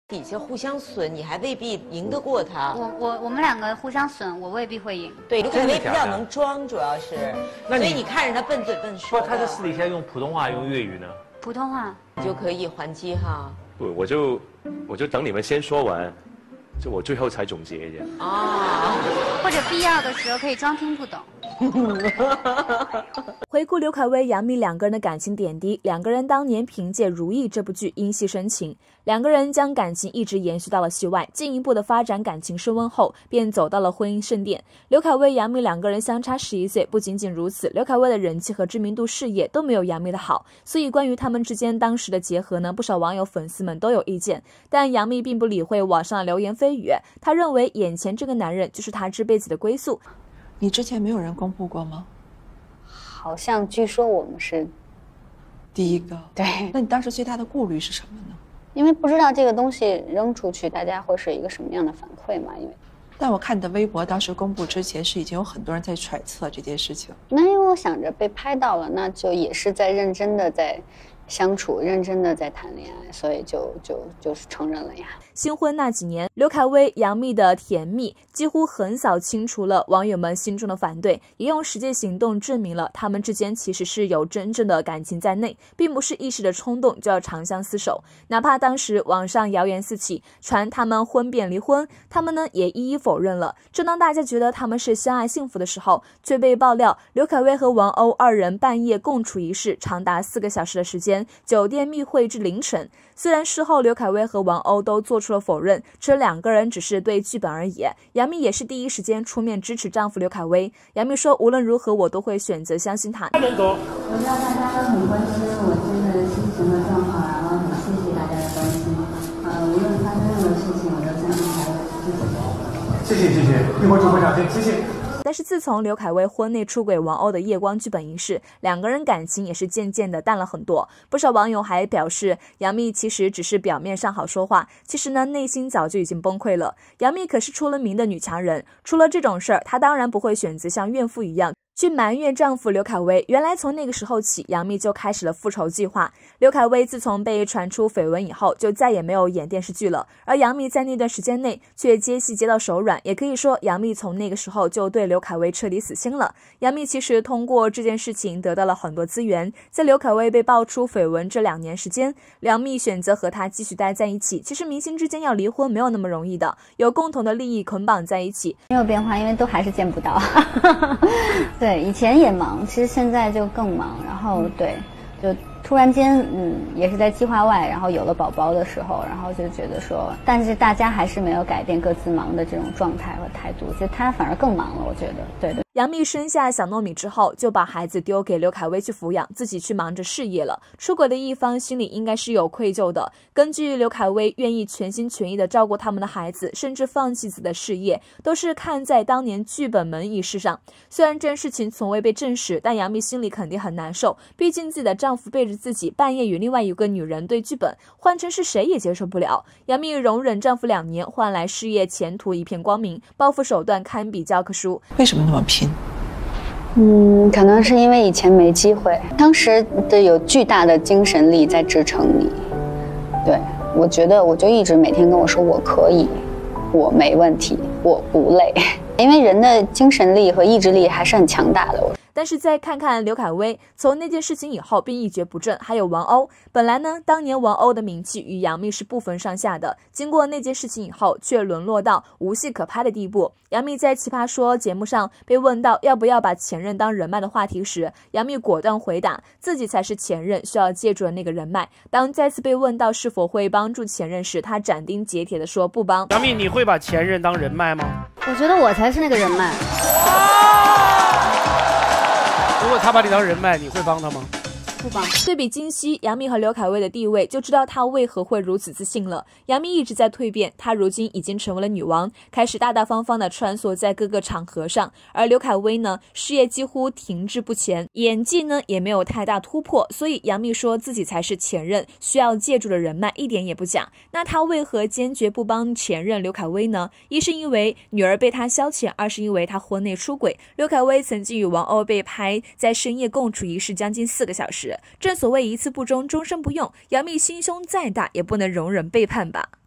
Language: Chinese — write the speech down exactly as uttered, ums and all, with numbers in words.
底下互相损，你还未必赢得过他。 我我我们两个互相损，我未必会赢。 对，刘恺威比较能装，主要是，所以你看着他笨嘴笨舌。 不，他在私底下用普通话，用粤语呢？ 普通话， 你就可以还击哈。 不，我就我就等你们先说完。 就我最后才总结一下啊，或者必要的时候可以装听不懂。 回顾刘恺威、杨幂两个人的感情点滴，两个人当年凭借《如懿》这部剧因戏生情，两个人将感情一直延续到了戏外，进一步的发展感情升温后，便走到了婚姻圣殿。刘恺威、杨幂两个人相差十一岁，不仅仅如此，刘恺威的人气和知名度、事业都没有杨幂的好，所以关于他们之间当时的结合呢，不少网友粉丝们都有意见，但杨幂并不理会网上的流言蜚语，她认为眼前这个男人就是她这辈子的归宿。 你之前没有人公布过吗？ 好像据说我们是第一个。 对， 那你当时最大的顾虑是什么呢？ 因为不知道这个东西扔出去，大家会是一个什么样的反馈嘛？因为， 但我看你的微博，当时公布之前是已经有很多人在揣测这件事情。 那因为我想着被拍到了，那就也是在认真的在相处，认真的在谈恋爱，所以就就就是承认了呀。 新婚那几年，刘恺威、杨幂的甜蜜几乎横扫清除了网友们心中的反对，也用实际行动证明了他们之间其实是有真正的感情在内，并不是一时的冲动就要长相厮守。哪怕当时网上谣言四起，传他们婚变离婚，他们呢也一一否认了。正当大家觉得他们是相爱幸福的时候，却被爆料刘恺威和王鸥二人半夜共处一室，长达四个小时的时间，酒店密会至凌晨。虽然事后刘恺威和王鸥都做出了否认，称两个人只是对剧本而已。杨幂也是第一时间出面支持丈夫刘恺威。杨幂说：“无论如何，我都会选择相信他。” 我知道大家都很关心我现在的心情和状况，然后很谢谢大家的关心。呃，无论发生任何事情，我都相信还有自己。 谢谢谢谢，一会儿主会长见，谢谢。 但是自从刘恺威婚内出轨王鸥的夜光剧本一事，两个人感情也是渐渐的淡了很多。不少网友还表示，杨幂其实只是表面上好说话，其实呢内心早就已经崩溃了。杨幂可是出了名的女强人，出了这种事儿，她当然不会选择像怨妇一样去埋怨丈夫刘恺威。原来从那个时候起，杨幂就开始了复仇计划。刘恺威自从被传出绯闻以后，就再也没有演电视剧了，而杨幂在那段时间内却接戏接到手软，也可以说杨幂从那个时候就对刘恺威彻底死心了。杨幂其实通过这件事情得到了很多资源，在刘恺威被爆出绯闻这两年时间，杨幂选择和他继续待在一起。其实明星之间要离婚没有那么容易的，有共同的利益捆绑在一起， 没有变化，因为都还是见不到。对，以前也忙，其实现在就更忙。然后对，就突然间，嗯，也是在计划外，然后有了宝宝的时候，然后就觉得说，但是大家还是没有改变各自忙的这种状态和态度，就他反而更忙了，我觉得，对对。 杨幂生下小糯米之后，就把孩子丢给刘恺威去抚养，自己去忙着事业了。出轨的一方心里应该是有愧疚的。根据刘恺威愿意全心全意地照顾他们的孩子，甚至放弃自己的事业，都是看在当年剧本门一事上。虽然这件事情从未被证实，但杨幂心里肯定很难受，毕竟自己的丈夫背着自己半夜与另外一个女人对剧本，换成是谁也接受不了。杨幂容忍丈夫两年，换来事业前途一片光明，报复手段堪比教科书。 为什么那么拼？ 嗯，可能是因为以前没机会，当时的有巨大的精神力在支撑你。对，我觉得我就一直每天跟我说我可以，我没问题，我不累，因为人的精神力和意志力还是很强大的。 但是再看看刘恺威，从那件事情以后便一蹶不振。还有王鸥，本来呢，当年王鸥的名气与杨幂是不分上下的，经过那件事情以后，却沦落到无戏可拍的地步。杨幂在奇葩说节目上被问到要不要把前任当人脉的话题时，杨幂果断回答自己才是前任需要借助的那个人脉。当再次被问到是否会帮助前任时，她斩钉截铁地说不帮。 杨幂，你会把前任当人脉吗？ 我觉得我才是那个人脉。 如果他把你当人脉，你会帮他吗？ 不帮。 对比今昔杨幂和刘恺威的地位，就知道她为何会如此自信了。杨幂一直在蜕变，她如今已经成为了女王，开始大大方方地穿梭在各个场合上。而刘恺威呢，事业几乎停滞不前，演技呢也没有太大突破，所以杨幂说自己才是前任需要借助的人脉，一点也不假。那她为何坚决不帮前任刘恺威呢？一是因为女儿被他消遣，二是因为他婚内出轨。刘恺威曾经与王鸥被拍在深夜共处一室将近四个小时。正所谓一次不忠，终身不用。杨幂心胸再大，也不能容忍背叛吧。